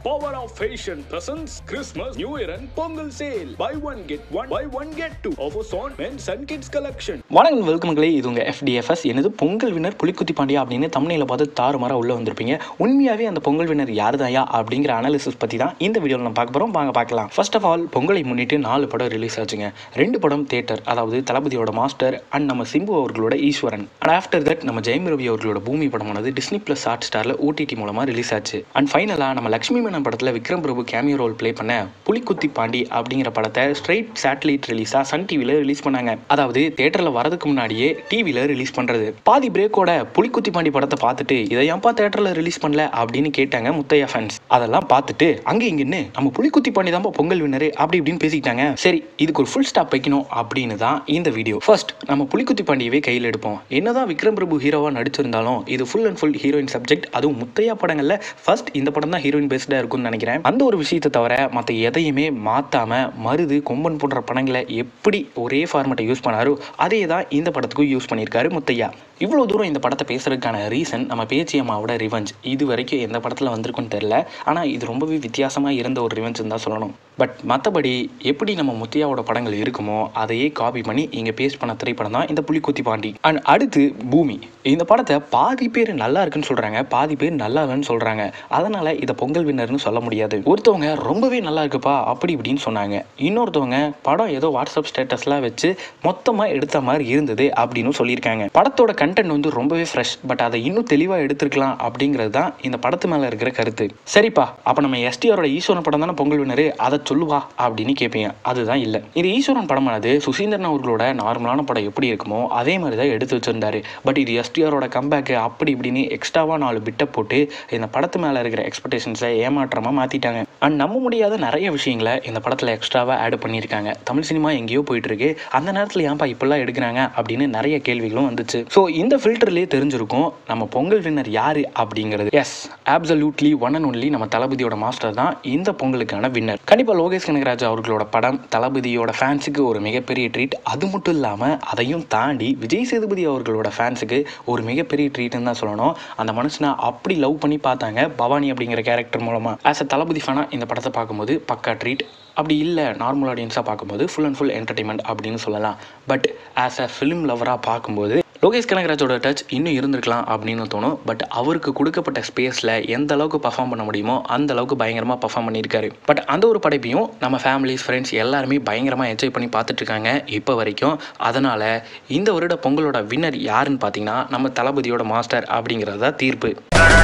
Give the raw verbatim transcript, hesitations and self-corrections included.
Power of Fashion presents Christmas, New Year and Pongal sale. Buy one get one, buy one get two. Offers on men's and kids collection. வணக்கம் வெல்கம்களே, இது உங்கள் F D F S. எனது Pongal winner Pulikuthi Pandya அப்படின்னு தமிழில் பார்த்து தாறுமாறாக உள்ளே வந்திருப்பீங்க. உண்மையாகவே அந்த பொங்கல் வின்னர் யார் தாயா அப்படிங்கிற அனாலிசிஸ் பற்றி தான் இந்த வீடியோவில் நம்ம பார்க்க போகிறோம். வாங்க பார்க்கலாம். ஃபர்ஸ்ட் ஆஃப் ஆல், பொங்கலை முன்னிட்டு நாலு படம் ரிலீஸ் ஆச்சுங்க. ரெண்டு படம் தியேட்டர், அதாவது தளபதியோட மாஸ்டர் அண்ட் நம்ம சிம்பு அவர்களோட ஈஸ்வரன். அண்ட் ஆஃப்டர் தட் நம்ம ஜெயம் ரவி அவர்களோட பூமி படமானது டிஸ்னி பிளஸ் ஹாட் ஸ்டாரில் O T T மூலமாக ரிலீஸ் ஆச்சு. அண்ட் ஃபைனலாக நம்ம லட்சுமி மேனன் படத்தில் Vikram Prabhu cameo role play பண்ண புலிக்குத்தி பாண்டி அப்படிங்கிற படத்தை ஸ்ட்ரைட் சேட்டலைட் ரிலீஸா சன் டிவில ரிலீஸ் பண்ணாங்க. அதாவது தியேட்டர்ல வரதுக்கு முன்னாடியே டிவில ரிலீஸ் பண்றது. பாதி பிரேக்கோட புலிக்குத்தி பாண்டி படத்தை பார்த்துட்டு இதை ஏன்பா தியேட்டர்ல ரிலீஸ் பண்ணல அப்படின்னு கேட்டாங்க முத்தையா ஃபேன்ஸ். அதெல்லாம் பார்த்துட்டு அங்க இங்கன்னு நம்ம புலிக்குத்தி பாண்டி தான் பொங்கல் வின்னரு அப்படி இப்படின்னு பேசிக்கிட்டாங்க. சரி, இதுக்கு ஒரு ஃபுல் ஸ்டாப் வைக்கணும் அப்படின்னு தான் இந்த வீடியோ. ஃபர்ஸ்ட் நம்ம புலிக்குத்தி பாண்டியவே கையில் எடுப்போம். என்னதான் விக்ரம் பிரபு ஹீரோவா நடிச்சிருந்தாலும் இது full and full heroine subject. அதுவும் முத்தையா படங்கள்ல ஃபர்ஸ்ட் இந்த படம் தான் ஹீரோயின் பேஸ்டா இருக்கும்னு நினைக்கிறேன். அந்த ஒரு விஷயத்தை தவிர மற்ற எதையுமே மாத்தாம மருது கொம்பன் போன்ற படங்களை எப்படி ஒரே ஃபார்மேட்டை யூஸ் பண்ணாரோ அதே தான் இந்த படத்துக்கும் யூஸ் பண்ணியிருக்காரு முத்தையா. இவ்வளோ தூரம் இந்த படத்தை பேசுறதுக்கான ரீசன் நம்ம பேச்சி அம்மாவோட ரிவெஞ்ச். இது வரைக்கும் எந்த படத்தில் வந்திருக்குன்னு தெரியல, ஆனால் இது ரொம்பவே வித்தியாசமாக இருந்த ஒரு ரிவெஞ்சுன்னு தான் சொல்லணும். பட் மற்றபடி எப்படி நம்ம முத்தையாவோட படங்கள் இருக்குமோ அதையே காப்பி பண்ணி இங்கே பேஸ்ட் பண்ண திரைப்படம் தான் இந்த புலிக்குத்தி பாண்டி. அண்ட் அடுத்து பூமி. இந்த படத்தை பாதி பேர் நல்லா இருக்குன்னு சொல்கிறாங்க, பாதி பேர் நல்லா இல்லைன்னு சொல்கிறாங்க. அதனால் இதை பொங்கல் வின்னர்னு சொல்ல முடியாது. ஒருத்தவங்க ரொம்பவே நல்லா இருக்குப்பா அப்படி இப்படின்னு சொன்னாங்க, இன்னொருத்தவங்க படம் ஏதோ வாட்ஸ்அப் ஸ்டேட்டஸ்லாம் வச்சு மொத்தமாக எடுத்த மாதிரி இருந்தது அப்படின்னு சொல்லியிருக்காங்க. படத்தோட கண்டென்ட் வந்து ரொம்பவே ஃப்ரெஷ், பட் அதை இன்னும் தெளிவாக எடுத்துருக்கலாம் அப்படிங்கிறது தான் இந்த படத்து மேலே இருக்கிற கருத்து. சரிப்பா, அப்போ நம்ம எஸ்டிஆரோட ஈஸ்வரன் படம் தானே பொங்கல் வின்னரு, அதை சொல்லுவா அப்படின்னு கேட்பீங்க. அதுதான் இல்லை. இது ஈஸ்வரன் படமானது சுசீந்திரன் அவர்களோட நார்மலான படம் எப்படி இருக்குமோ அதே மாதிரி தான் எடுத்து வச்சிருந்தாரு. பட் இது எஸ்டிஆரோட கம்பேக்கு அப்படி இப்படின்னு எக்ஸ்ட்ராவாக நாலு பிட்டை போட்டு இந்த படத்து மேலே இருக்கிற எக்ஸ்பெக்டேஷன்ஸை ஏமாற்றமாக மாற்றிட்டாங்க. அண்ட் நம்ப முடியாத நிறைய விஷயங்களை இந்த படத்தில் எக்ஸ்ட்ராவாக ஆட் பண்ணியிருக்காங்க. தமிழ் சினிமா எங்கேயோ போயிட்டு இருக்கு, அந்த நேரத்தில் ஏன்பா இப்பெல்லாம் எடுக்கிறாங்க அப்படின்னு நிறைய கேள்விகளும் வந்துச்சு. ஸோ இந்த ஃபில்டர்லேயே தெரிஞ்சிருக்கும் நம்ம பொங்கல் வின்னர் யாரு அப்படிங்கிறது. Yes, absolutely one and only நம்ம தளபதியோட மாஸ்டர் தான் இந்த பொங்கலுக்கான வின்னர். கண்டிப்பாக லோகேஷ் கனகராஜ் அவர்களோட படம் தளபதியோட ஃபேன்ஸுக்கு ஒரு மிகப்பெரிய ட்ரீட். அது மட்டும் இல்லாமல் அதையும் தாண்டி விஜய் சேதுபதி அவர்களோட ஃபேன்ஸுக்கு ஒரு மிகப்பெரிய ட்ரீட்னு தான் சொல்லணும். அந்த மனுஷனை அப்படி லவ் பண்ணி பார்த்தாங்க பவானி அப்படிங்கிற கேரக்டர் மூலமாக. ஆஸ் அ தளபதி ஃபேனாக இந்த படத்தை பார்க்கும்போது பக்கா ட்ரீட். அப்படி இல்லை நார்மல் ஆடியன்ஸாக பார்க்கும்போது ஃபுல் அண்ட் ஃபுல் என்டர்டைன்மெண்ட் அப்படின்னு சொல்லலாம். பட் ஆஸ் அ ஃபிலிம் லவராக பார்க்கும்போது லோகேஷ் கனகராஜோட டச் இன்னும் இருந்திருக்கலாம் அப்படின்னு தோணும். பட் அவருக்கு கொடுக்கப்பட்ட ஸ்பேஸில் எந்த அளவுக்கு பர்ஃபார்ம் பண்ண முடியுமோ அந்த அளவுக்கு பயங்கரமாக பர்ஃபார்ம் பண்ணியிருக்காரு. பட் அந்த ஒரு படைப்பையும் நம்ம ஃபேமிலிஸ் ஃப்ரெண்ட்ஸ் எல்லாருமே பயங்கரமாக என்ஜாய் பண்ணி பார்த்துட்ருக்காங்க இப்போ வரைக்கும். அதனால் இந்த வருட பொங்கலோட வின்னர் யாருன்னு பார்த்தீங்கன்னா நம்ம தளபதியோட மாஸ்டர் அப்படிங்கிறது தான் தீர்ப்பு.